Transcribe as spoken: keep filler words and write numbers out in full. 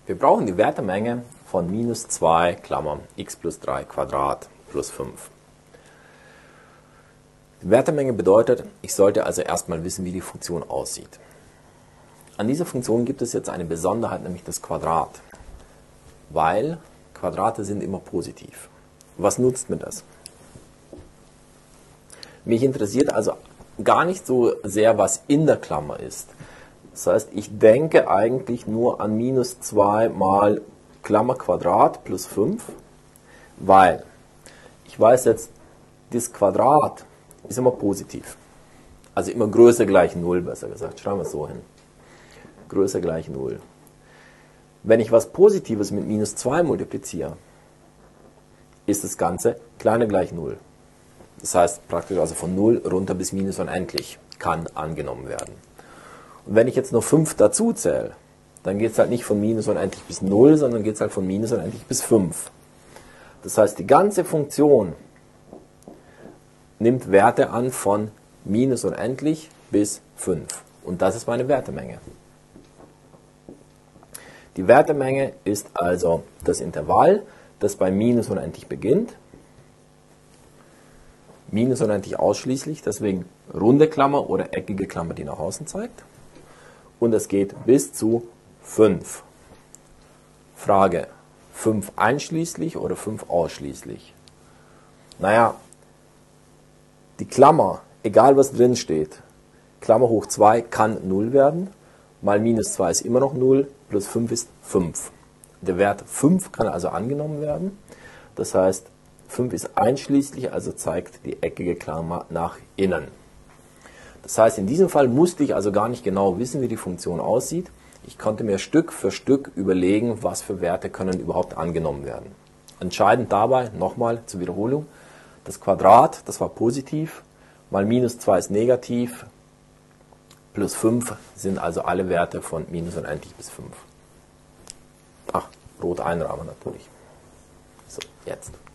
Wir brauchen die Wertemenge von minus zwei, Klammer, x plus drei Quadrat plus fünf. Die Wertemenge bedeutet, ich sollte also erstmal wissen, wie die Funktion aussieht. An dieser Funktion gibt es jetzt eine Besonderheit, nämlich das Quadrat. Weil Quadrate sind immer positiv. Was nutzt mir das? Mich interessiert also gar nicht so sehr, was in der Klammer ist. Das heißt, ich denke eigentlich nur an minus zwei mal Klammer Quadrat plus fünf, weil ich weiß jetzt, das Quadrat ist immer positiv. Also immer größer gleich null, besser gesagt. Schreiben wir es so hin. Größer gleich null. Wenn ich was Positives mit minus zwei multipliziere, ist das Ganze kleiner gleich null. Das heißt praktisch also von null runter bis minus unendlich kann angenommen werden. Und wenn ich jetzt noch fünf dazu zähle, dann geht es halt nicht von minus unendlich bis null, sondern geht es halt von minus unendlich bis fünf. Das heißt, die ganze Funktion nimmt Werte an von minus unendlich bis fünf. Und das ist meine Wertemenge. Die Wertemenge ist also das Intervall, das bei minus unendlich beginnt. Minus unendlich ausschließlich, deswegen runde Klammer oder eckige Klammer, die nach außen zeigt. Und es geht bis zu fünf. Frage, fünf einschließlich oder fünf ausschließlich? Naja, die Klammer, egal was drin steht, Klammer hoch zwei kann null werden, mal minus zwei ist immer noch null, plus fünf ist fünf. Der Wert fünf kann also angenommen werden, das heißt, fünf ist einschließlich, also zeigt die eckige Klammer nach innen. Das heißt, in diesem Fall musste ich also gar nicht genau wissen, wie die Funktion aussieht. Ich konnte mir Stück für Stück überlegen, was für Werte können überhaupt angenommen werden. Entscheidend dabei, nochmal zur Wiederholung, das Quadrat, das war positiv, mal minus zwei ist negativ, plus fünf sind also alle Werte von minus unendlich bis fünf. Ach, rot einrahmen natürlich. So, jetzt.